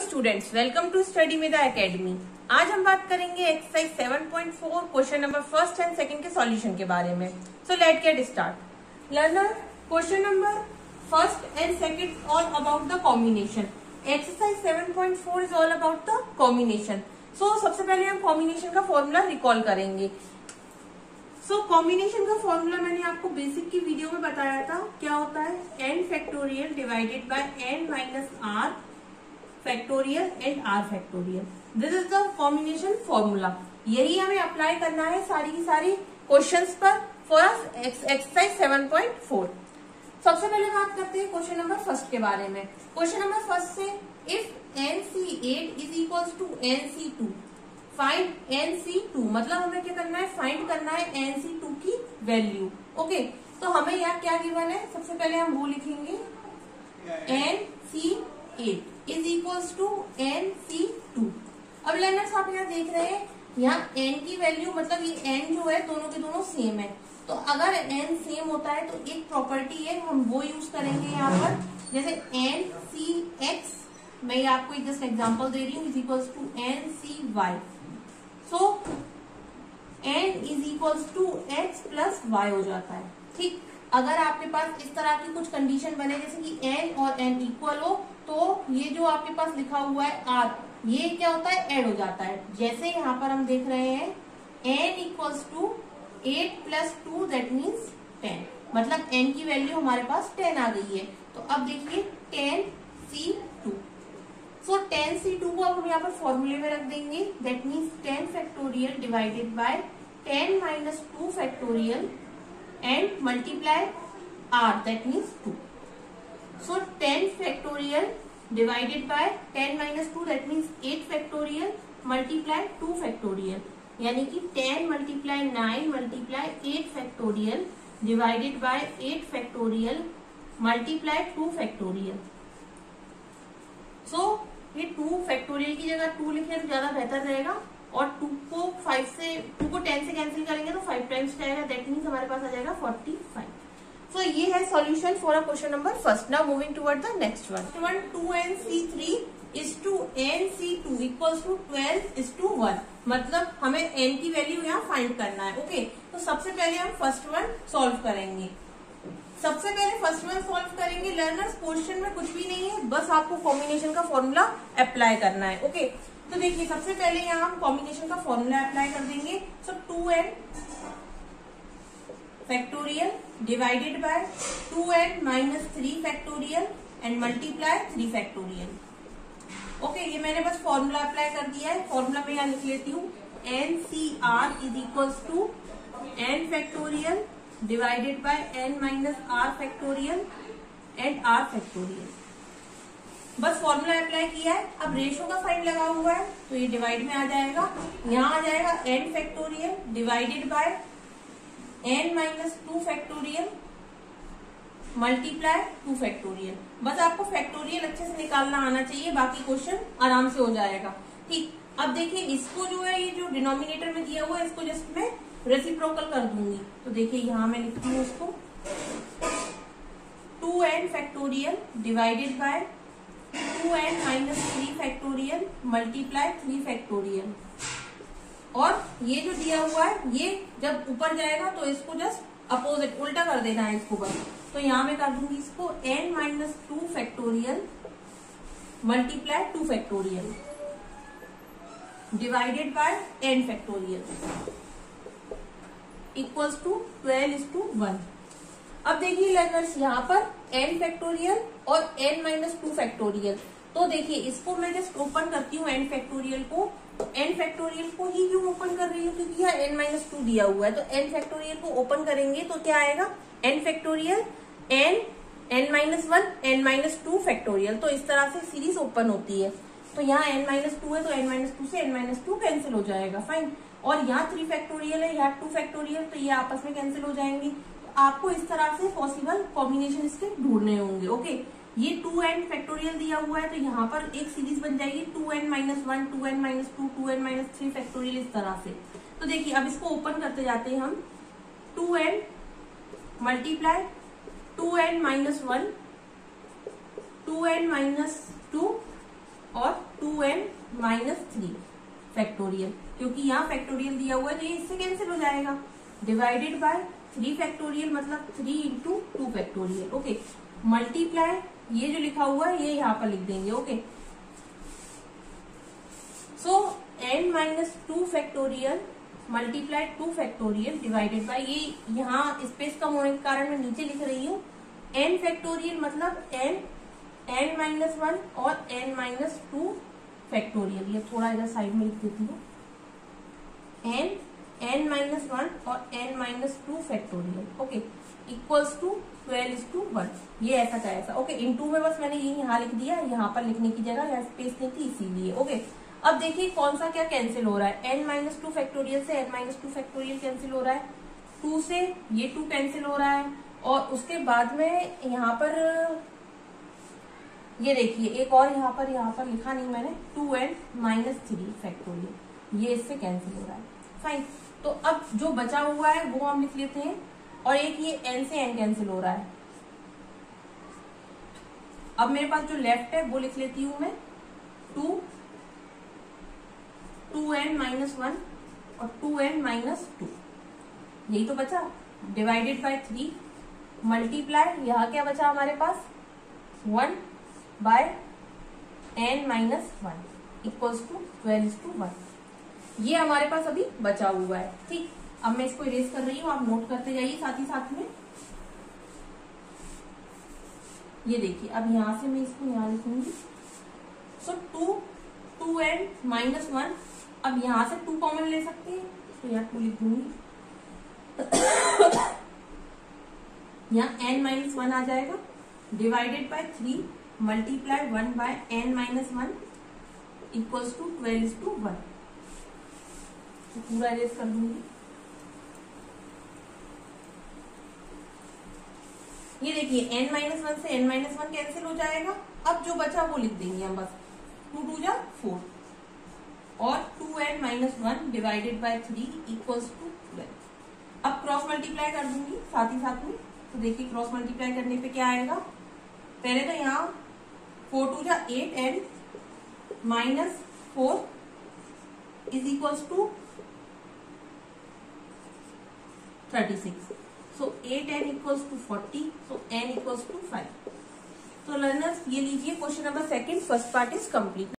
Students, welcome to study with academy. आज हम बात करेंगे exercise 7.4 question number first and second के सॉल्यूशन के बारे में। So let get start. Learner, question number first and second all about the combination. Exercise 7.4 is all about the combination. So सबसे पहले हम कॉम्बिनेशन का फॉर्मूला रिकॉल करेंगे। So combination का फॉर्मूला मैंने आपको बेसिक की वीडियो में बताया था। क्या होता है? n factorial divided by n minus r factorial and r factorial. This is the combination formula. यही हमें अप्लाई करना है सारी की सारी क्वेश्चंस पर फॉर एक्सरसाइज 7.4। सबसे पहले बात करते हैं क्वेश्चन नंबर फर्स्ट के बारे में। क्वेश्चन नंबर फर्स्ट से if nc8 is equals to nc2 find nc2, मतलब हमें क्या करना है? फाइंड करना है nc2 की वैल्यू। ओके, तो हमें यहाँ क्या गिवन है? सबसे पहले हम वो लिखेंगे nc8 is equals to nc2। अब लर्नर्स आप यहाँ देख रहे हैं, यहाँ n की वैल्यू मतलब ये n जो है दोनों के दोनों सेम है। तो अगर n सेम होता है तो एक प्रॉपर्टी है, हम वो यूज करेंगे यहाँ पर। जैसे ncx, मैं ये आपको एक जस्ट एग्जांपल दे रही हूँ, is equals to ncy। So n is equals to x plus y हो जाता है। ठीक, अगर आपके पास इस तरह की कुछ कंडीशन बने जैसे कि n और n इक्वल हो, तो ये जो आपके पास लिखा हुआ है r, ये क्या होता है? ऐड हो जाता है। जैसे यहाँ पर हम देख रहे हैं n equals to 8 plus 2 that means 10, मतलब n की वैल्यू हमारे पास 10 आ गई है। तो अब देखिए 10c2। सो 10c2 को अब हम यहाँ पर फॉर्मूले में रख देंगे। That means 10 factorial divided by 10 minus 2 factorial and multiply r, that means 2। So 10 factorial divided by 10 minus 2 that means 8 factorial multiply 2 factorial, यानी कि 10 multiply 9 multiply 8 factorial divided by 8 factorial multiply 2 factorial. So ये 2 factorial की जगह 2 लिखें तो ज्यादा बेहतर रहेगा, और 2 को 10 से कैंसिल करेंगे तो 5 टाइम्स जाएगा, दैट मीन्स हमारे पास आ जाएगा 45। सो ये है solution for a question number first. Now moving toward the next one. 2nc3 is to nc2 equals to 12 is to 1, मतलब हमें n की वैल्यू यहाँ फाइंड करना है। ओके, तो सबसे पहले हम फर्स्ट वन सॉल्व करेंगे। सबसे पहले फर्स्ट वन सॉल्व करेंगे। लर्नर्स, क्वेश्चन में कुछ भी नहीं है, बस आपको कॉम्बिनेशन का फॉर्मूला अप्लाई करना है। ओके, तो देखिए सबसे पहले यहाँ हम कॉम्बिनेशन का फॉर्मूला अप्लाई कर देंगे। So 2n factorial divided by 2n minus 3 factorial and multiply 3 factorial. Okay, ये मैंने बस फॉर्मूला अप्लाई कर दिया है। फॉर्मूला में यहाँ लिख लेती हूँ ncr is equals to n factorial divided by n minus r factorial and r factorial. बस फॉर्मूला अप्लाई किया है। अब रेशो का साइन लगा हुआ है तो ये डिवाइड में आ जाएगा। यहाँ आ जाएगा n factorial divided by n minus 2 factorial multiply 2 factorial. बस आपको फैक्टोरियल अच्छे से निकालना आना चाहिए, बाकी क्वेश्चन आराम से हो जाएगा। ठीक, अब देखिए इसको जो है, ये जो डिनोमिनेटर में दिया हुआ है, इसको जस्ट मैं रेसिप्रोकल कर दूंगी। तो देखिए यहाँ मैं लिखती हूँ इसको 2n factorial divided by 2n minus 3 factorial multiply 3 factorial, और ये जो दिया हुआ है ये जब ऊपर जाएगा तो इसको जस्ट अपोजिट उल्टा कर देना है इसको बस। तो यहाँ मैं कर दूंगी इसको n minus 2 factorial multiply 2 factorial divided by n factorial equals to 12:1। अब देखिए लर्नर्स, यहाँ पर n फैक्टोरियल और n माइनस 2 फैक्टोरियल। तो देखिए इसको मैं जस्ट ओपन करती हूँ n फैक्टोरियल को। n फैक्टोरियल को ही क्यों ओपन कर रही हूँ? क्योंकि यहाँ n माइनस 2 दिया हुआ है। तो n फैक्टोरियल को ओपन करेंगे तो क्या आएगा? n factorial n minus 1 n minus 2 factorial. तो इस तरह से सीरीज ओपन होती है। तो यहाँ n माइनस 2 है तो n माइनस 2 से n माइनस 2 कैंसिल हो जाएगा, फाइन। और यहाँ 3 फैक्टोरियल है, यहाँ 2 फैक्टोरियल, तो ये आपस में कैंसिल हो जाएंगे। तो आपको इस तरह से पॉसिबल कॉम्बिनेशन इसके ढूंढने होंगे। ओके, ये 2n फैक्टोरियल दिया हुआ है तो यहाँ पर एक सीरीज बन जाएगी 2n minus 1 2n minus 2 2n minus 3 factorial, इस तरह से। तो देखिए अब इसको ओपन करते जाते हैं हम। 2n multiply 2n minus 1 2n minus 2 और -3 फैक्टोरियल, क्योंकि यहाँ फैक्टोरियल दिया हुआ है तो ये इससे कैंसिल हो जाएगा, डिवाइडेड बाय 3 फैक्टोरियल मतलब 3 इंटू 2 फैक्टोरियल। ओके, मल्टीप्लाई ये जो लिखा हुआ है ये यहाँ पर लिख देंगे। Okay, so n-2 factorial multiply 2 factorial divided by, ये यहाँ स्पेस कम होने के कारण मैं नीचे लिख रही हूँ n फैक्टोरियल मतलब n-1 और n-2 फैक्टोरियल। ये थोड़ा इधर साइड में लिख देती हूँ, n-1 और n-2 factorial. Okay, equals to 12:1, ये ऐसा का ऐसा। ओके, इनटू में बस मैंने ये यहाँ लिख दिया, यहाँ पर लिखने की जगह यहाँ स्पेस नहीं थी इसीलिए। ओके, अब देखिए कौन सा क्या कैंसिल हो रहा है, n-2 फैक्टोरियल से n-2 फैक्टोरियल कैंसिल हो रहा है, 2 से ये 2 कैंसिल हो रहा है, और उसके बाद में यहाँ पर ये देखिए एक और यहाँ पर लिखा नहीं मैंने, 2n-3 फैक्टोरियल, ये इससे कैंसिल हो रहा है। फाइन, तो अब जो बचा हुआ है वो हम लिख लेते हैं, और एक ये n से n कैंसिल हो रहा है। अब मेरे पास जो लेफ्ट है वो लिख लेती हूं मैं 2n-1 और 2n-2, यही तो बचा, डिवाइडेड बाय 3 मल्टीप्लाई यहाँ क्या बचा हमारे पास 1 बाय n-1 इक्वल्स टू 12:1, ये हमारे पास अभी बचा हुआ है। ठीक, अब मैं इसको इरेज कर रही हूँ, आप नोट करते जाइए साथ ही साथ में। ये देखिए अब यहां से मैं इसको यहां लिखूंगी, सो 2n-1, अब यहां से 2 कॉमन ले सकते हैं तो यहाँ 2 लिख दूंगी, यहाँ n-1 आ जाएगा, divided by 3 multiply 1 by n-1 equals to 12:1, पूरा इरेज कर दूंगी। ये देखिए n-1 से n-1 कैंसिल हो जाएगा, अब जो बचा वो लिख देंगे हम बस, 2 2 जा 4 और 2n-1 divided by 3 equals to 12। अब क्रॉस मल्टीप्लाई कर दूंगी साथ ही साथ में, तो देखिए क्रॉस मल्टीप्लाई करने पे क्या आएगा, पहले तो यहाँ 4 2 जा 8n -4 is equals to 36, so 8n equals to 40, so n equals to 5। तो लर्नर्स ये लीजिए question number 2 first part is complete.